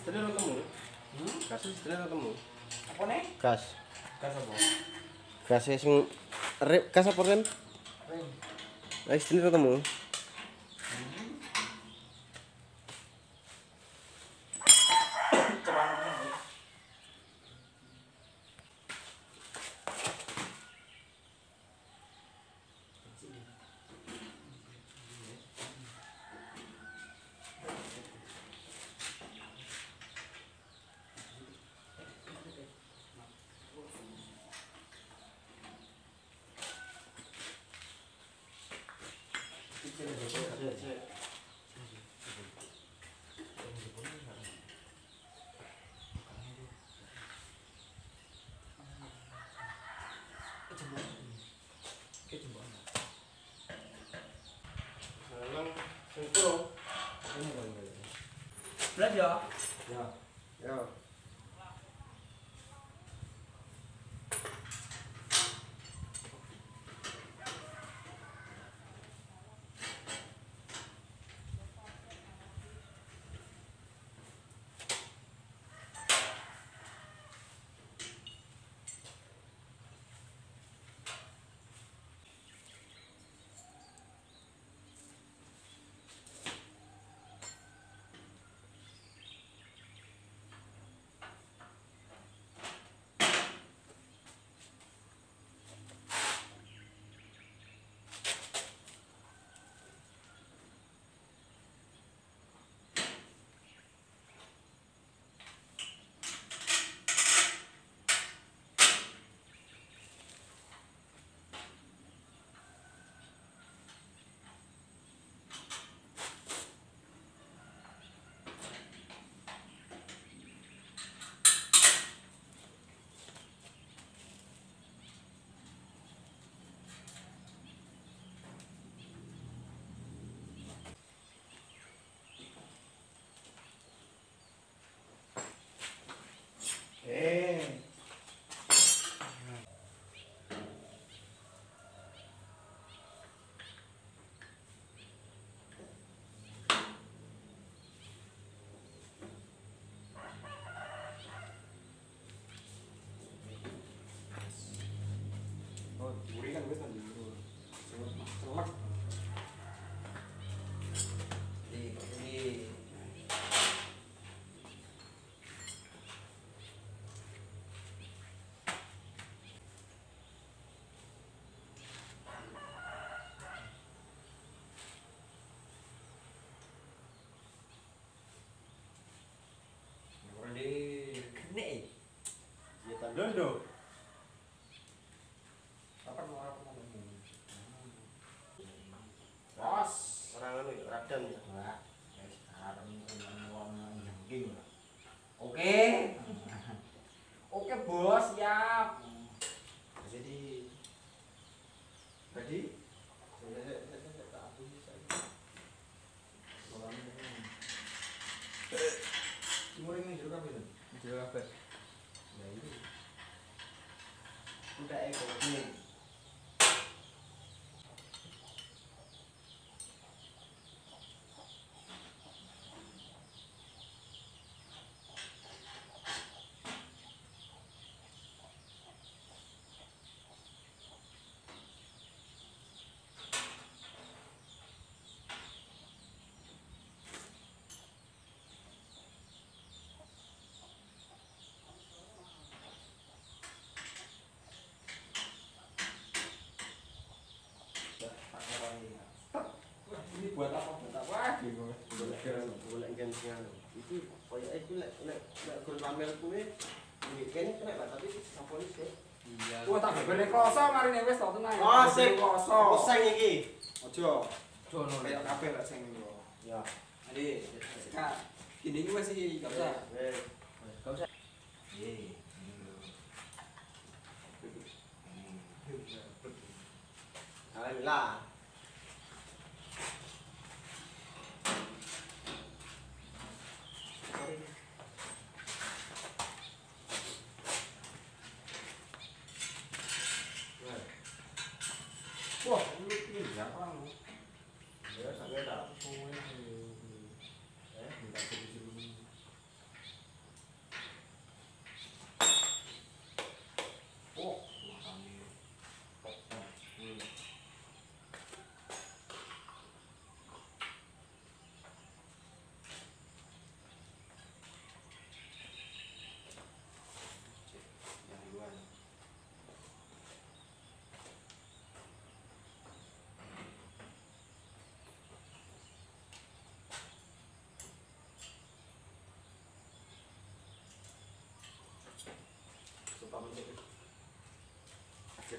Istri lo temu. Gas istri lo temu. Apa nih? Gas. Gas apa? Gas sing gas apa rem? Rem. Istri lo temu. Belajar. Ya. Ya. Oh, buri kan wis tadi dulu. Celek. Ini. Kene. Ya tandondo. Apa mau apa mau? Bos, orang anu ya radang ya. Wah, sekarang wong jengking. Oke. Oke, Bos, siap. Jadi tadi saya tak apa sih saya. Timur ini juga kabeh. Jero kabeh. Ya itu. Udah ekonomi. Ini buat apa? Buat apa? Golek gantian. Iki koyo iki nek gol pamer kuwi kene kena lah tapi sampun sih. Iya. Wah, tak bebere kloso marine wis to tenang. Oh, sing kloso. Sing iki. Ojo. Jono kayak kabeh lek sing lho. Ya. Jadi, sekarang ini wis iki gak usah. Wes. Gak usah. Iya. Alhamdulillah. Wah, lu ini berapa lu? Ya, sampai tak. Minta dulu.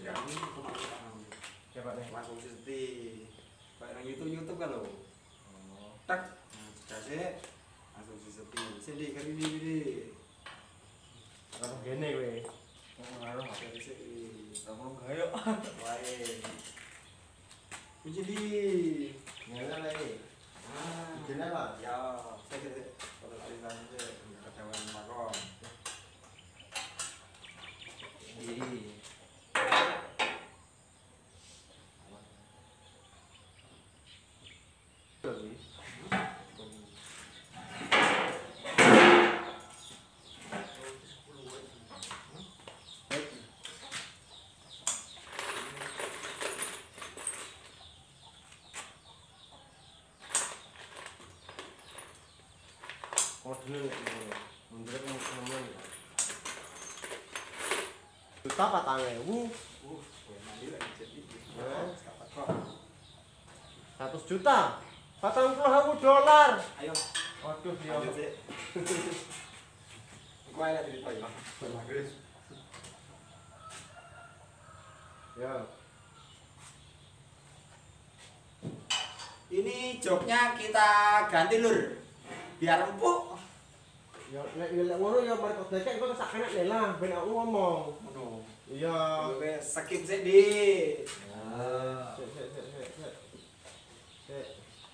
Kami cuma Coba deh. langsung seti. Kayak nang YouTube kan lho. Oh. Tak, kasih langsung seti. Sini kali ini. Kalau gini kowe. Ngaruh dari sini. Kamu gayo. Wae. Puji di. Nyala lagi. Ah, Gini apa? ya, saya kira kalau aliran itu ketahuan makom. Jadi, Oh dulu nih, mundur teman-teman. Juta 4.000. mandi lagi jadi. Eh. Kapan kok? 100 juta. 40.000 dolar. Ayo, Waduh, lanjut sih. Gua ada cerita ya. Bagus. Ya. Ini joknya kita ganti lur, biar empuk. Ya nek ngono ya mari kok dekek kok sak enak lah ben aku ngomong. Ngono. Iya. Gue skip sih di. Sik. Sik.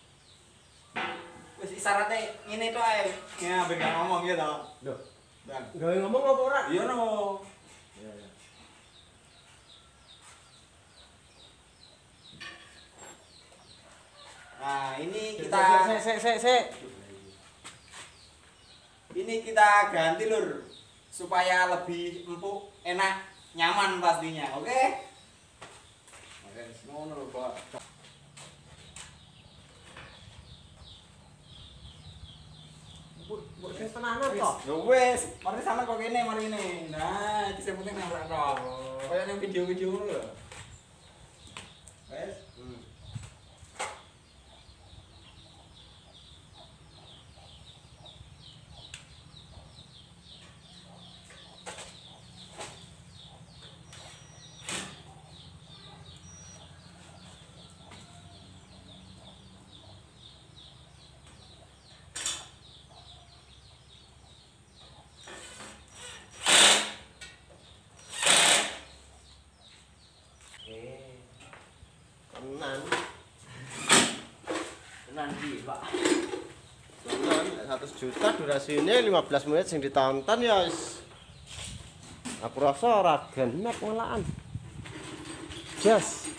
Wis isyaratnya ngene tok ae. Ya ben gak ngomong gitu. Loh, Dan. gawe ngomong apa ora? Iya no. Iya, iya. Nah, ini kita Sik. ini kita ganti lur supaya lebih empuk, enak, nyaman pastinya. Oke? Oke, ngono lho, Pak. Mbok sing tenanan kok. Ya wis, mari sampean kok kene mari ini. Nah, iki sing penting nang tok. Kayak nang video-video ngono lho. Wes. Tenan. Tenan iki, Pak. Tenan 100 juta durasinya 15 menit sing ditonton ya wis. Aku rasa ora genep ngelaan. Jas.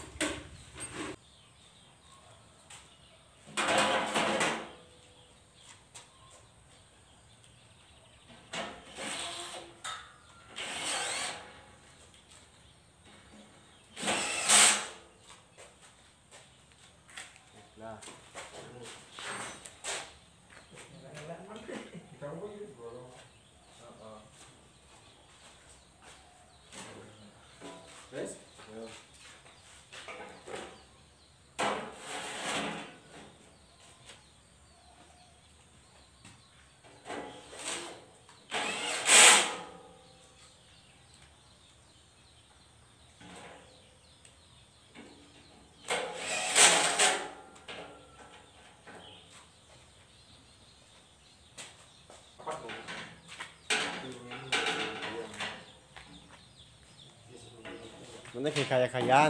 Nah, Wes. mana kayak kaya-kayaan.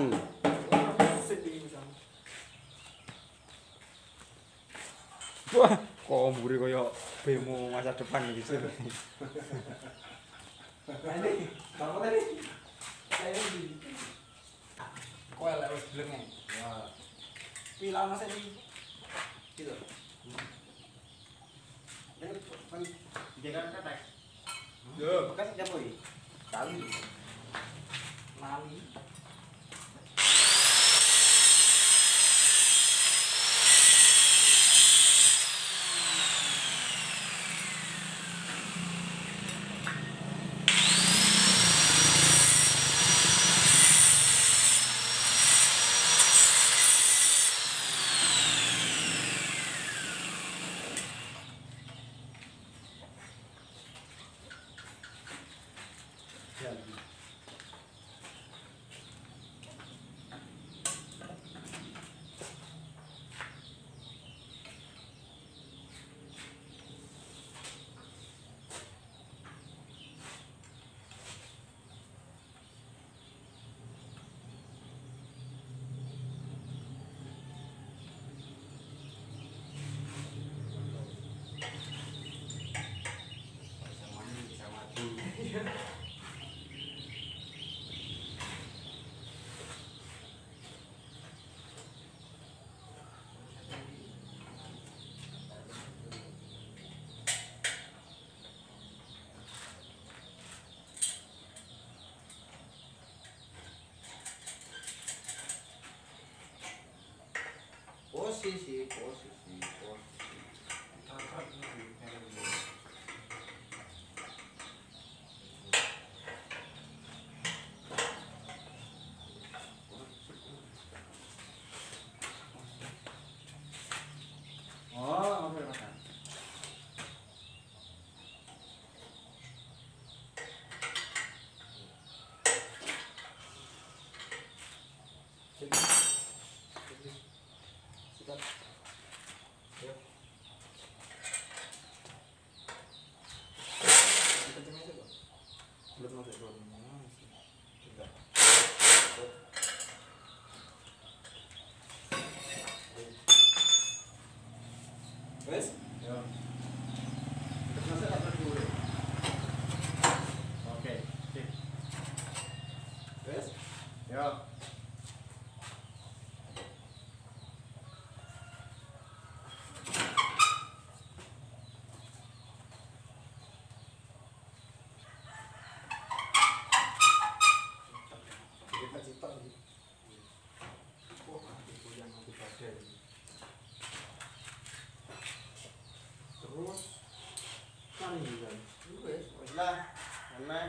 Wah, kok mburi koyo bemo masa depan gitu. Ini, kamu tadi? Saya ini. Kok elek wis blenge. Ya. Pilang mas ini. Gitu. Ini kan jangan ketek. Yo, Bekas siapa ini? kali. Mali. posisi. Oh, oke makan. Wes? Ya. Terus masak tak perlu. Oke, sip. Wes? Ya. Kita cita nih. Oh, itu yang nanti pada ini. Terus kan kan. Wes, Wis lah. Ana.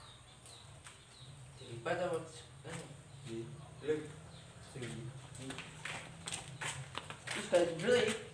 Lipat apa? di lek sing Terus kayak dulu ya.